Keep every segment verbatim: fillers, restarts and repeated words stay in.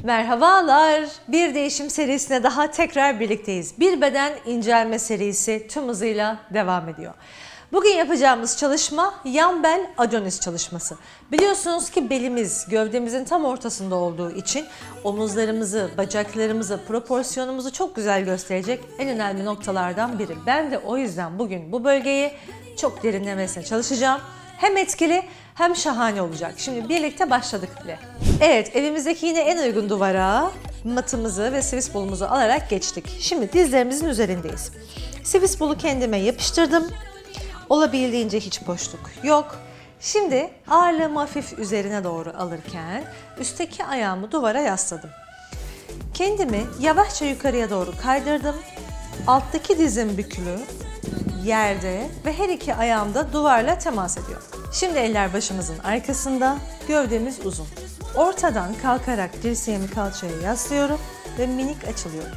Merhabalar. Bir değişim serisine daha tekrar birlikteyiz. Bir beden incelme serisi tüm hızıyla devam ediyor. Bugün yapacağımız çalışma yan bel Adonis çalışması. Biliyorsunuz ki belimiz gövdemizin tam ortasında olduğu için omuzlarımızı, bacaklarımızı, proporsiyonumuzu çok güzel gösterecek en önemli noktalardan biri. Ben de o yüzden bugün bu bölgeyi çok derinlemesine çalışacağım. Hem etkili hem şahane olacak. Şimdi birlikte başladık bile. Evet, evimizdeki yine en uygun duvara matımızı ve Swiss bolumuzu alarak geçtik. Şimdi dizlerimizin üzerindeyiz. Swiss bolu kendime yapıştırdım. Olabildiğince hiç boşluk yok. Şimdi ağırlığımı hafif üzerine doğru alırken üstteki ayağımı duvara yasladım. Kendimi yavaşça yukarıya doğru kaydırdım. Alttaki dizim bükülü yerde ve her iki ayağım da duvarla temas ediyor. Şimdi eller başımızın arkasında, gövdemiz uzun. Ortadan kalkarak dirseğimi kalçaya yaslıyorum ve minik açılıyorum.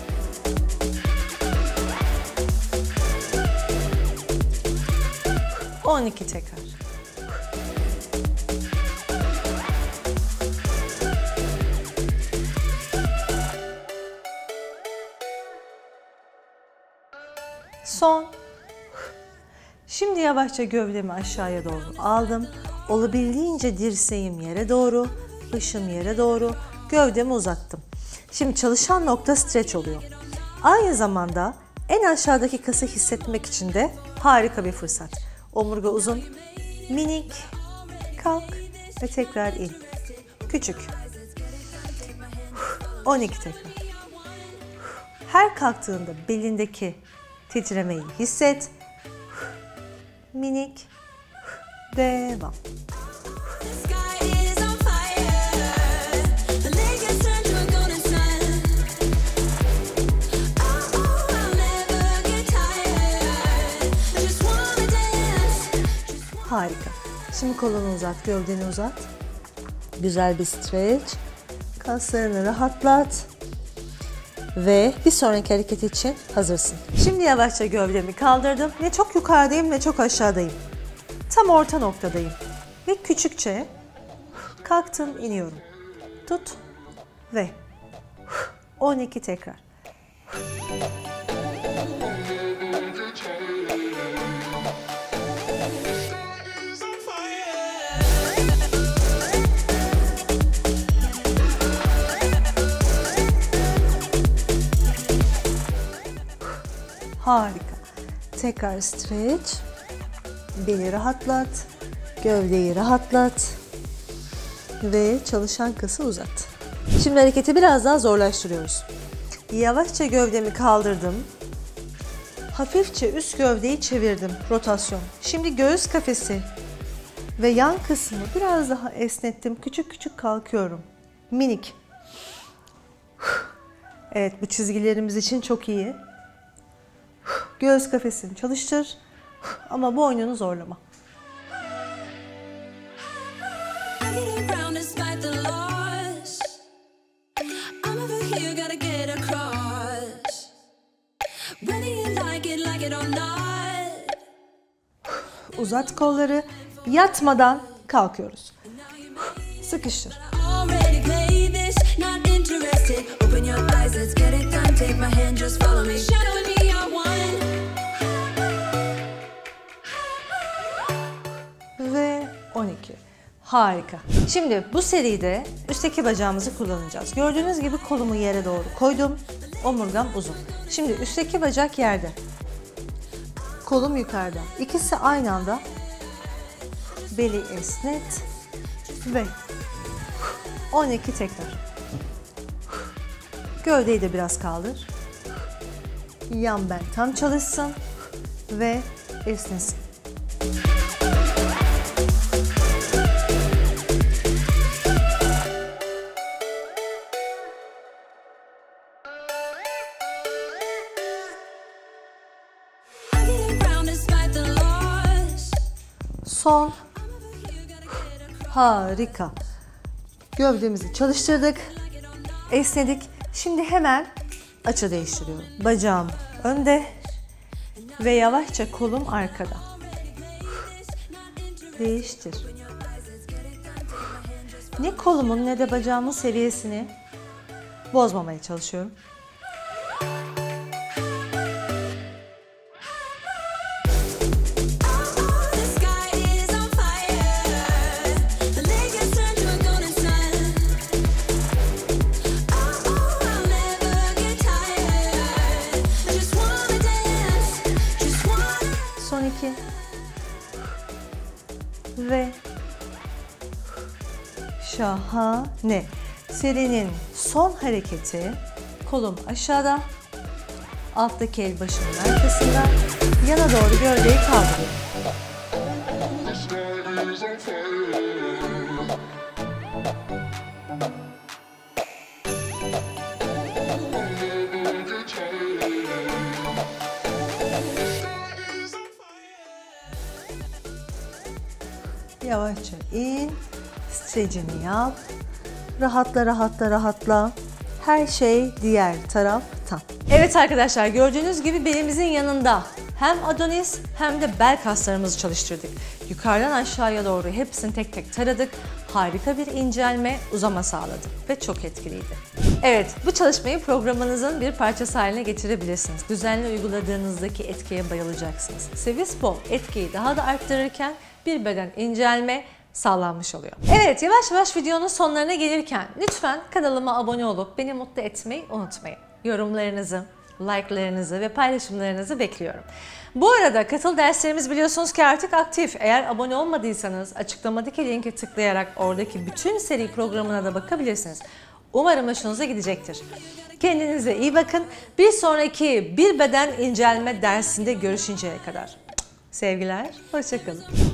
on iki tekrar. Son. Şimdi yavaşça gövdemi aşağıya doğru aldım. Olabildiğince dirseğim yere doğru, başım yere doğru, gövdemi uzattım. Şimdi çalışan nokta streç oluyor. Aynı zamanda en aşağıdaki kası hissetmek için de harika bir fırsat. Omurga uzun, minik, kalk ve tekrar in. Küçük. on iki tekrar. Her kalktığında belindeki titremeyi hisset. Minik, devam. Harika. Şimdi kolunu uzat, gövdeni uzat. Güzel bir streç. Kaslarını rahatlat. Ve bir sonraki hareket için hazırsın. Şimdi yavaşça gövdemi kaldırdım. Ne çok yukarıdayım ne çok aşağıdayım. Tam orta noktadayım. Ve küçükçe kalktım, iniyorum. Tut ve on iki tekrar. Harika. Tekrar streç. Beli rahatlat. Gövdeyi rahatlat. Ve çalışan kası uzat. Şimdi hareketi biraz daha zorlaştırıyoruz. Yavaşça gövdemi kaldırdım. Hafifçe üst gövdeyi çevirdim. Rotasyon. Şimdi göğüs kafesi ve yan kısmı biraz daha esnettim. Küçük küçük kalkıyorum. Minik. Evet, bu çizgilerimiz için çok iyi. Göğüs kafesini çalıştır ama boynunu zorlama. Uzat kolları, yatmadan kalkıyoruz. Sıkıştır. Ve on iki. Harika. Şimdi bu seride üstteki bacağımızı kullanacağız. Gördüğünüz gibi kolumu yere doğru koydum. Omurgam uzun. Şimdi üstteki bacak yerde. Kolum yukarıda. İkisi aynı anda. Beli esnet. Ve on iki tekrar. Gövdeyi de biraz kaldır. Yan bel tam çalışsın. Ve esnesin. Son. Harika. Gövdemizi çalıştırdık. Esnedik. Şimdi hemen açı değiştiriyorum. Bacağım önde ve yavaşça kolum arkada. Değiştir. Ne kolumun ne de bacağımın seviyesini Bozmamaya çalışıyorum. Son iki. Ve şahane. Serinin son hareketi, kolum aşağıda, alttaki el başımın arkasında, yana doğru gövdeyi kaldırıyorum. Yavaşça in, stretchini yap, rahatla rahatla rahatla, her şey diğer taraftan. Evet arkadaşlar, gördüğünüz gibi belimizin yanında hem adonis hem de bel kaslarımızı çalıştırdık. Yukarıdan aşağıya doğru hepsini tek tek taradık. Harika bir incelme, uzama sağladı ve çok etkiliydi. Evet, bu çalışmayı programınızın bir parçası haline getirebilirsiniz. Düzenli uyguladığınızdaki etkiye bayılacaksınız. Sevispo etkiyi daha da arttırırken bir beden incelme sağlanmış oluyor. Evet, yavaş yavaş videonun sonlarına gelirken lütfen kanalıma abone olup beni mutlu etmeyi unutmayın. Yorumlarınızı, like'larınızı ve paylaşımlarınızı bekliyorum. Bu arada katıl derslerimiz biliyorsunuz ki artık aktif. Eğer abone olmadıysanız açıklamadaki linke tıklayarak oradaki bütün seri programına da bakabilirsiniz. Umarım hoşunuza gidecektir. Kendinize iyi bakın. Bir sonraki bir beden incelme dersinde görüşünceye kadar. Sevgiler, hoşça kalın.